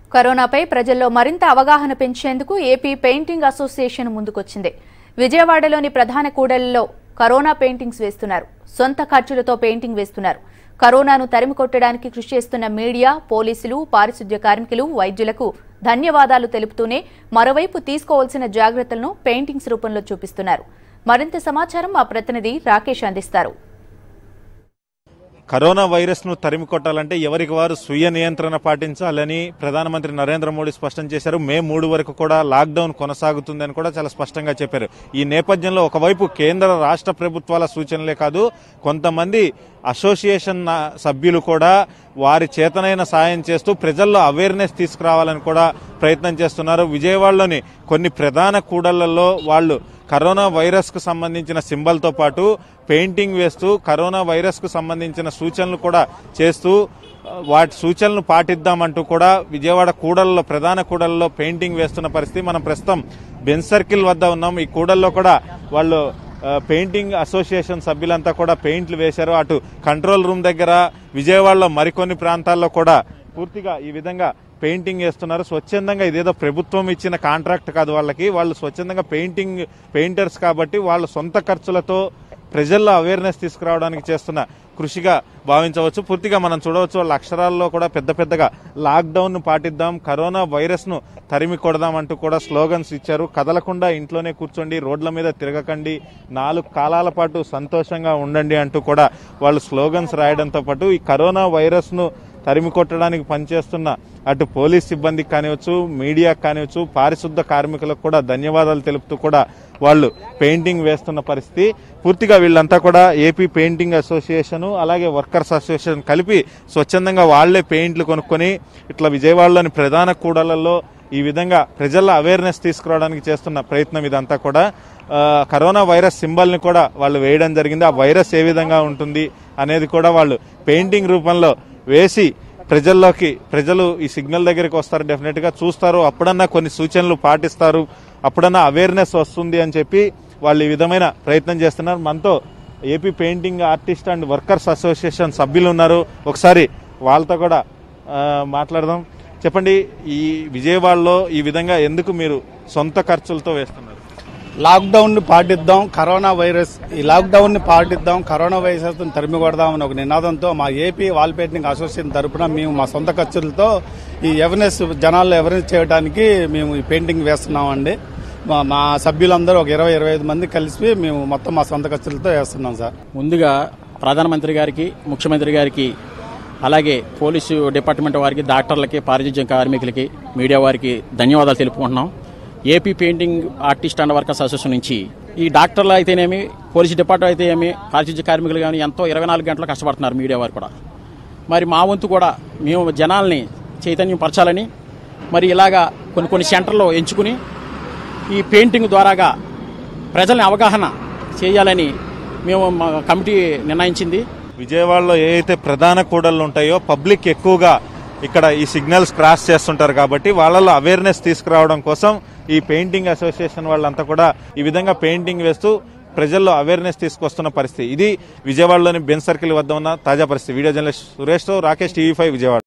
కరోనాపై ప్రజల్లో మరింత అవగాహన పెంచేందుకు ఏపీ పెయింటింగ్ అసోసియేషన్ ముందుకొచ్చింది. విజయవాడలోని ప్రధాన కూడళ్లలో కరోనా పెయింటింగ్స్ వేస్తున్నారు. సొంత ఖర్చులతో పెయింటింగ్ వేస్తున్నారు. కరోనాను తరిమికొట్టడానికి కృషి చేస్తున్న మీడియా, పోలీసులు, పారిశుద్ధ్య కార్మికులు, వైద్యులకు ధన్యవాదాలు తెలుపుతూనే మరోవైపు తీసుకోవాల్సిన జాగ్రత్తలను పెయింటింగ్స్ రూపంలో చూపిస్తున్నారు. మరింత సమాచారం మా ప్రతినిధి రాకేష్ అందిస్తారు. కరోనా వైరస్ ను తరిమికొట్టాలంటే ఎవరికి వారు స్వీయ నియంత్రణ పాటించాలని ప్రధానమంత్రి నరేంద్ర మోడీ స్పష్టం చేశారు. మే 3 వరకు కూడా లాక్డౌన్ కొనసాగుతుందని కూడా చాలా స్పష్టంగా చెప్పారు. ఈ నేపథ్యంలో ఒకవైపు కేంద్ర రాష్ట్ర ప్రభుత్వాల సూచనలే కాదు, కొంతమంది అసోసియేషన్ సభ్యులు కూడా వారి చేతనైన సాయం చేస్తూ ప్రజల్లో అవేర్నెస్ తీసుకురావాలని కూడా ప్రయత్నం చేస్తున్నారు. విజయవాడలోని కొన్ని ప్రధాన కూడళ్లలో వాళ్ళు కరోనా వైరస్ కు సంబంధించిన సింబల్తో పాటు పెయింటింగ్ వేస్తూ కరోనా వైరస్ కు సంబంధించిన సూచనలు కూడా చేస్తూ వాటి సూచనలు పాటిద్దామంటూ కూడా విజయవాడ కూడళ్లలో ప్రధాన కూడళ్లలో పెయింటింగ్ వేస్తున్న పరిస్థితి. మనం ప్రస్తుతం బెంజ్ సర్కిల్ వద్ద ఉన్నాం. ఈ కూడల్లో కూడా వాళ్ళు పెయింటింగ్ అసోసియేషన్ సభ్యులంతా కూడా పెయింట్లు వేశారు. అటు కంట్రోల్ రూమ్ దగ్గర, విజయవాడలో మరికొన్ని ప్రాంతాల్లో కూడా పూర్తిగా ఈ విధంగా పెయింటింగ్ వేస్తున్నారు. స్వచ్ఛందంగా ఇదేదో ప్రభుత్వం ఇచ్చిన కాంట్రాక్ట్ కాదు, వాళ్ళు స్వచ్ఛందంగా పెయింటర్స్ కాబట్టి వాళ్ళు సొంత ఖర్చులతో ప్రజల్లో అవేర్నెస్ తీసుకురావడానికి చేస్తున్న కృషిగా భావించవచ్చు. పూర్తిగా మనం చూడవచ్చు, వాళ్ళ అక్షరాల్లో కూడా పెద్ద పెద్దగా లాక్డౌన్ ను పాటిద్దాం, కరోనా వైరస్ ను తరిమి కొడదాం అంటూ కూడా స్లోగన్స్ ఇచ్చారు. కదలకుండా ఇంట్లోనే కూర్చోండి, రోడ్ల మీద తిరగకండి, 4 కాలాల పాటు సంతోషంగా ఉండండి అంటూ కూడా వాళ్ళు స్లోగన్స్ రాయడంతో పాటు ఈ కరోనా వైరస్ ను తరిమి కొట్టడానికి పనిచేస్తున్న అటు పోలీస్ సిబ్బందికి కానివచ్చు, మీడియాకు కానివచ్చు, పారిశుద్ధ కార్మికులకు కూడా ధన్యవాదాలు తెలుపుతూ కూడా వాళ్ళు పెయింటింగ్ వేస్తున్న పరిస్థితి. పూర్తిగా వీళ్ళంతా కూడా ఏపీ పెయింటింగ్ అసోసియేషన్ అలాగే వర్కర్స్ అసోసియేషన్ కలిపి స్వచ్ఛందంగా వాళ్లే పెయింట్లు కొనుక్కొని ఇట్లా విజయవాడలోని ప్రధాన కూడళ్లలో ఈ విధంగా ప్రజల అవేర్నెస్ తీసుకురావడానికి చేస్తున్న ప్రయత్నం ఇదంతా కూడా. కరోనా వైరస్ సింబల్ ని కూడా వాళ్ళు వేయడం జరిగింది. ఆ వైరస్ ఏ విధంగా ఉంటుంది అనేది కూడా వాళ్ళు పెయింటింగ్ రూపంలో వేసి ప్రజలు ఈ సిగ్నల్ దగ్గరికి వస్తారు, డెఫినెట్ గా చూస్తారు, అప్పుడన్నా కొన్ని సూచనలు పాటిస్తారు, అప్పుడన్నా అవేర్నెస్ వస్తుంది అని చెప్పి వాళ్ళు ఈ విధమైన ప్రయత్నం చేస్తున్నారు. మనతో AP painting artist and workers association సభ్యులు ఉన్నారు. ఒకసారి వాళ్ళతో కూడా మాట్లాడదాం. చెప్పండి, ఈ విజయవాడలో ఈ విధంగా ఎందుకు మీరు సొంత ఖర్చులతో వేస్తున్నారు? లాక్డౌన్ ని పాటిద్దాం, కరోనా వైరస్ కరోనా వైరస్ తరిమి కొడదామని ఒక నినాదంతో మా ఏపీ వాల్ పెయింటింగ్ అసోసియేషన్ తరఫున మేము మా సొంత ఖర్చులతో ఈ అవేర్నెస్ జనాల్లో అవేర్నెస్ చేయడానికి మేము ఈ పెయింటింగ్ వేస్తున్నామండి. మా సభ్యులందరూ ఒక 20-25 మంది కలిసి మేము మొత్తం మా సొంత ఖర్చులతో వేస్తున్నాం సార్. ముందుగా ప్రధానమంత్రి గారికి, ముఖ్యమంత్రి గారికి, అలాగే పోలీసు డిపార్ట్మెంట్ వారికి, డాక్టర్లకి, పారిశుద్ధ్య కార్మికులకి, మీడియా వారికి ధన్యవాదాలు తెలుపుకుంటున్నాం. AP painting artist and workers association నుంచి ఈ డాక్టర్లు అయితేనేమి, పోలీసు డిపార్ట్మెంట్ అయితేనేమి, పారిశుద్ధ్య కార్మికులు కానీ ఎంతో 24 గంటలు కష్టపడుతున్నారు. మీడియా వారు కూడా మరి మా వంతు కూడా మేము జనాల్ని చైతన్యం పరచాలని మరి ఇలాగా కొన్ని సెంటర్లో ఎంచుకుని ఈ పెయింటింగ్ ద్వారాగా ప్రజల్ని అవగాహన చేయాలని మేము మా కమిటీ నిర్ణయించింది. విజయవాడలో ఏవైతే ప్రధాన కూడళ్లు ఉంటాయో పబ్లిక్ ఎక్కువగా ఇక్కడ ఈ సిగ్నల్స్ క్రాస్ చేస్తుంటారు కాబట్టి వాళ్ళలో అవేర్నెస్ తీసుకురావడం కోసం ఈ పెయింటింగ్ అసోసియేషన్ వాళ్ళంతా కూడా ఈ విధంగా పెయింటింగ్ వేస్తూ ప్రజల్లో అవేర్నెస్ తీసుకొస్తున్న పరిస్థితి. ఇది విజయవాడలోని బెంజ్ సర్కిల్ వద్ద ఉన్న తాజా పరిస్థితి. వీడియో జర్నలిస్ట్ సురేష్తో రాకేష్, TV5 విజయవాడ.